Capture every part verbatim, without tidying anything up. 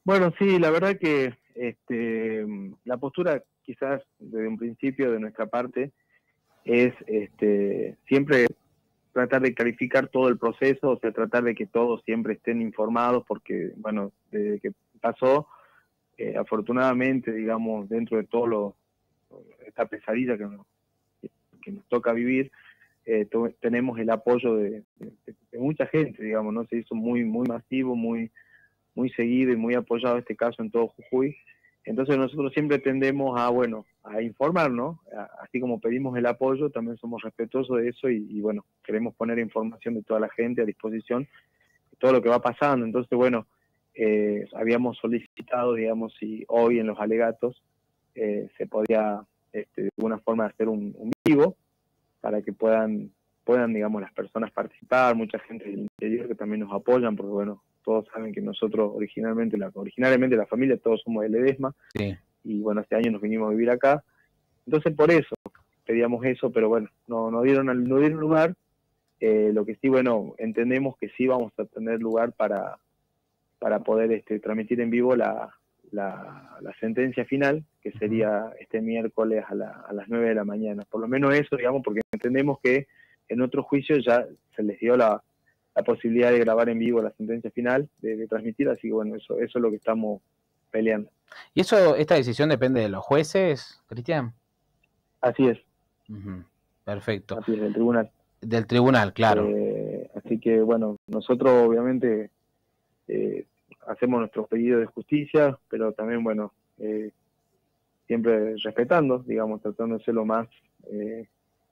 Bueno, sí, la verdad que este, la postura quizás desde un principio de nuestra parte es este, siempre tratar de clarificar todo el proceso, o sea, tratar de que todos siempre estén informados, porque, bueno, desde que pasó, eh, afortunadamente, digamos, dentro de todo lo, esta pesadilla que nos, que nos toca vivir, eh, tenemos el apoyo de, de, de, mucha gente, digamos, ¿no? Se hizo muy, muy masivo, muy, muy seguido y muy apoyado este caso en todo Jujuy. Entonces nosotros siempre tendemos a, bueno, a informar, ¿no? Así como pedimos el apoyo, también somos respetuosos de eso y, y bueno, queremos poner información de toda la gente a disposición de todo lo que va pasando. Entonces, bueno, eh, habíamos solicitado, digamos, si hoy en los alegatos eh, se podía este, de alguna forma hacer un, un vivo para que puedan, puedan, digamos, las personas participar, mucha gente del interior que también nos apoyan, porque bueno, todos saben que nosotros originalmente, la, originalmente la familia, todos somos de Ledesma, sí. Y bueno, hace años nos vinimos a vivir acá. Entonces por eso pedíamos eso, pero bueno, no, no, dieron, no dieron lugar. Eh, lo que sí, bueno, entendemos que sí vamos a tener lugar para, para poder este, transmitir en vivo la, la, la sentencia final, que sería este miércoles a, la, a las nueve de la mañana. Por lo menos eso, digamos, porque entendemos que en otros juicios ya se les dio la, la posibilidad de grabar en vivo la sentencia final, de, de transmitir, así que bueno, eso, eso es lo que estamos peleando. ¿Y eso, esta decisión depende de los jueces, Cristian? Así es. Uh-huh. Perfecto. Así es, del tribunal. Del tribunal, claro. Eh, así que bueno, nosotros obviamente eh, hacemos nuestros pedidos de justicia, pero también bueno, eh, siempre respetando, digamos, tratando de ser lo más, eh,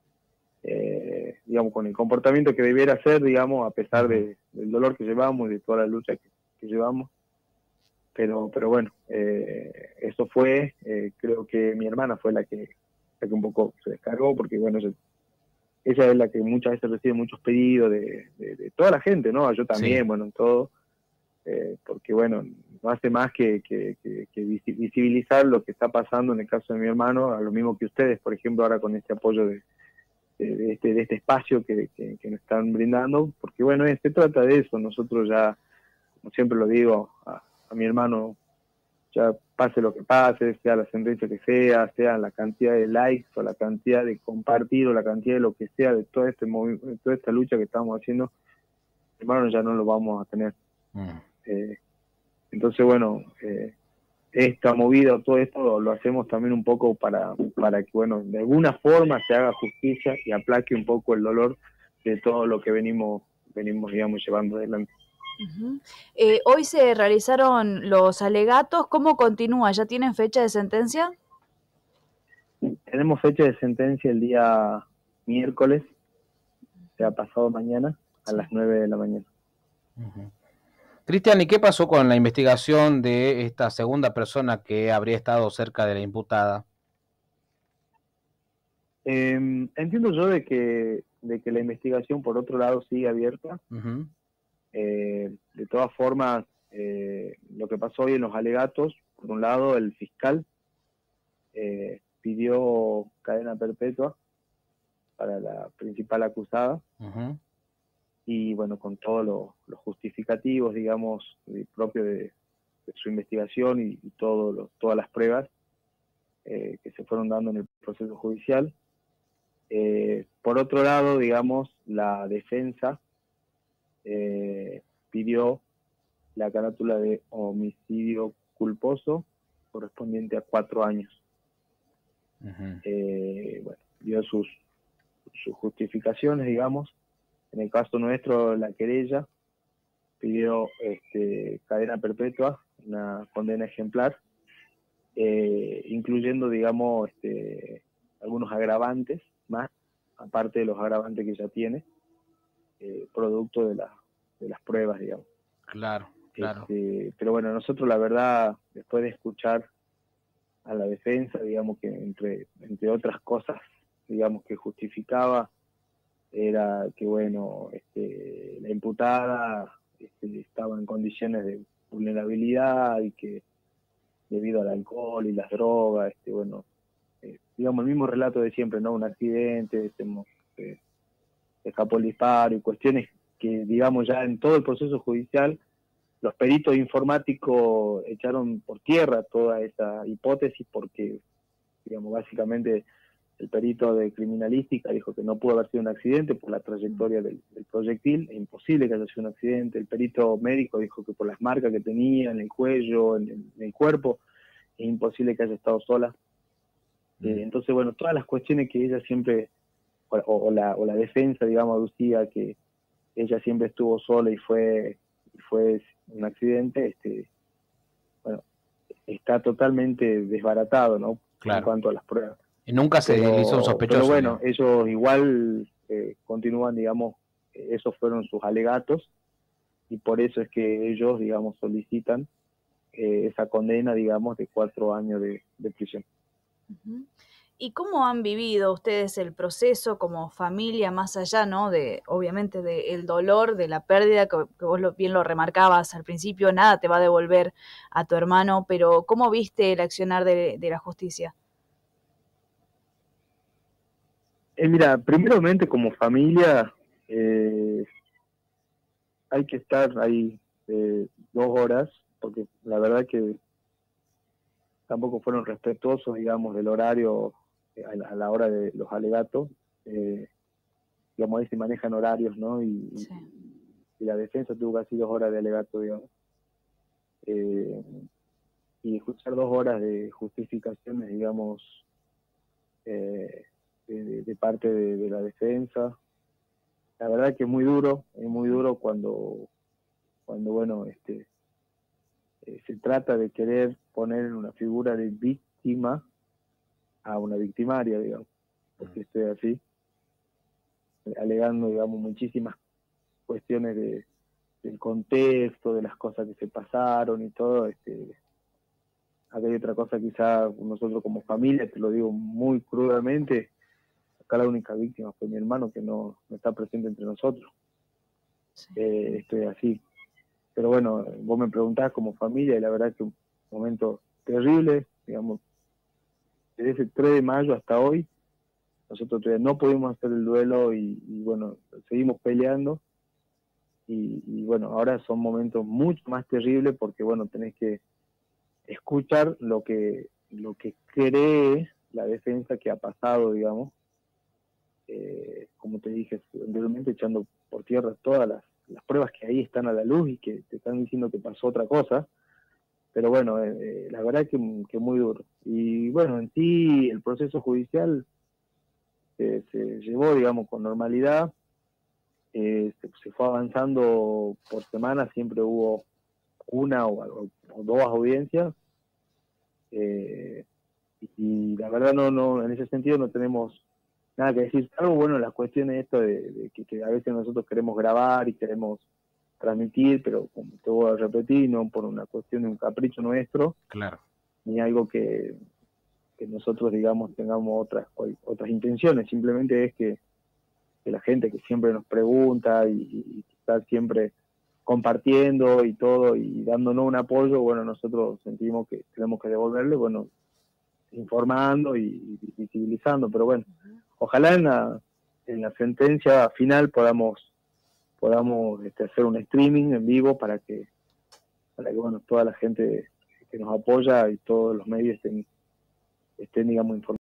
eh, digamos, con el comportamiento que debiera ser, digamos, a pesar uh-huh. de, del dolor que llevamos y de toda la lucha que, que llevamos. Pero, pero bueno, eh, eso fue, eh, creo que mi hermana fue la que, la que un poco se descargó, porque bueno, yo, ella es la que muchas veces recibe muchos pedidos de, de, de toda la gente, ¿no? Yo también, sí. bueno, en todo, eh, porque bueno, no hace más que, que, que, que visibilizar lo que está pasando en el caso de mi hermano, a lo mismo que ustedes, por ejemplo, ahora con este apoyo de, de, de, este, de este espacio que, que, que nos están brindando, porque bueno, se trata de eso, nosotros ya, como siempre lo digo a, a mi hermano, ya pase lo que pase, sea la sentencia que sea, sea la cantidad de likes o la cantidad de compartir o la cantidad de lo que sea de todo este movimiento, toda esta lucha que estamos haciendo, hermano, ya no lo vamos a tener. Mm. Eh, entonces, bueno, eh, esta movida, todo esto lo, lo hacemos también un poco para, para que, bueno, de alguna forma se haga justicia y aplaque un poco el dolor de todo lo que venimos, venimos digamos, llevando adelante. Uh-huh. Eh, hoy se realizaron los alegatos. ¿Cómo continúa? ¿Ya tienen fecha de sentencia? Tenemos fecha de sentencia el día miércoles, o sea, pasado mañana, a sí. las nueve de la mañana. Uh-huh. Cristian, ¿y qué pasó con la investigación de esta segunda persona que habría estado cerca de la imputada? Eh, entiendo yo de que, de que la investigación, por otro lado, sigue abierta. Uh-huh. Eh, de todas formas, eh, lo que pasó hoy en los alegatos, por un lado, el fiscal eh, pidió cadena perpetua para la principal acusada. Uh-huh. Y bueno, con todos lo, los justificativos, digamos, propios de, de su investigación y, y todo lo, todas las pruebas eh, que se fueron dando en el proceso judicial. Eh, por otro lado, digamos, la defensa eh, pidió la carátula de homicidio culposo correspondiente a cuatro años. Uh-huh. Eh, bueno, dio sus, sus justificaciones, digamos. En el caso nuestro, la querella pidió este, cadena perpetua, una condena ejemplar, eh, incluyendo, digamos, este, algunos agravantes más, aparte de los agravantes que ya tiene, eh, producto de, la, de las pruebas, digamos. Claro, claro. Este, pero bueno, nosotros la verdad, después de escuchar a la defensa, digamos que entre, entre otras cosas, digamos que justificaba, era que bueno, este, la imputada este, estaba en condiciones de vulnerabilidad y que debido al alcohol y las drogas, este, bueno, eh, digamos el mismo relato de siempre, ¿no? Un accidente, este, eh, escapó el disparo y cuestiones que, digamos, ya en todo el proceso judicial los peritos informáticos echaron por tierra toda esa hipótesis porque, digamos, básicamente el perito de criminalística dijo que no pudo haber sido un accidente por la trayectoria del, del proyectil, es imposible que haya sido un accidente. El perito médico dijo que por las marcas que tenía en el cuello, en el, en el cuerpo, es imposible que haya estado sola. Eh, entonces, bueno, todas las cuestiones que ella siempre, o, o, la, o la defensa, digamos, aducía que ella siempre estuvo sola y fue, y fue un accidente, este, bueno, está totalmente desbaratado, ¿no? Claro. En cuanto a las pruebas. Y nunca se pero, hizo un sospechoso. Pero bueno, digamos. ellos igual eh, continúan, digamos, esos fueron sus alegatos, y por eso es que ellos, digamos, solicitan eh, esa condena, digamos, de cuatro años de, de prisión. Uh-huh. ¿Y cómo han vivido ustedes el proceso como familia, más allá, ¿no? De, obviamente, del dolor, de la pérdida, que, que vos lo, bien lo remarcabas al principio, nada te va a devolver a tu hermano, pero ¿cómo viste el accionar de, de la justicia? Eh, mira, primeramente como familia eh, hay que estar ahí eh, dos horas, porque la verdad que tampoco fueron respetuosos, digamos, del horario a la, a la hora de los alegatos. Eh, digamos, ahí se manejan horarios, ¿no? Y, sí. y la defensa tuvo casi dos horas de alegato, digamos. Eh, y escuchar dos horas de justificaciones, digamos, eh, de, de parte de, de la defensa. La verdad que es muy duro, es muy duro cuando, cuando bueno, este, eh, se trata de querer poner una figura de víctima a una victimaria, digamos, porque estoy así, alegando, digamos, muchísimas cuestiones de, del contexto, de las cosas que se pasaron y todo. Este, acá hay otra cosa, quizá nosotros como familia, te lo digo muy crudamente, acá la única víctima fue mi hermano, que no, no está presente entre nosotros. Sí. Eh, estoy así. Pero bueno, vos me preguntás como familia, y la verdad que un momento terrible, digamos, desde ese tres de mayo hasta hoy, nosotros todavía no pudimos hacer el duelo y, y bueno, seguimos peleando. Y, y bueno, ahora son momentos mucho más terribles porque bueno, tenés que escuchar lo que, lo que cree la defensa que ha pasado, digamos. Eh, como te dije anteriormente, echando por tierra todas las, las pruebas que ahí están a la luz y que te están diciendo que pasó otra cosa. Pero bueno, eh, la verdad que, que muy duro. Y bueno, en sí el proceso judicial eh, se llevó, digamos, con normalidad. Eh, se, se fue avanzando por semana, siempre hubo una o, o, o dos audiencias. Eh, y, y la verdad no, no, en ese sentido no tenemos nada que decir, salvo bueno, las cuestiones esto de, de que, que a veces nosotros queremos grabar y queremos transmitir, pero como te voy a repetir, no por una cuestión de un capricho nuestro, claro, ni algo que, que nosotros digamos tengamos otras otras intenciones, simplemente es que, que la gente que siempre nos pregunta y, y está siempre compartiendo y todo y dándonos un apoyo, bueno, nosotros sentimos que tenemos que devolverle, bueno, informando y, y visibilizando, pero bueno, ojalá en la, en la sentencia final podamos podamos este, hacer un streaming en vivo para que para que bueno, toda la gente que nos apoya y todos los medios estén, estén digamos informados.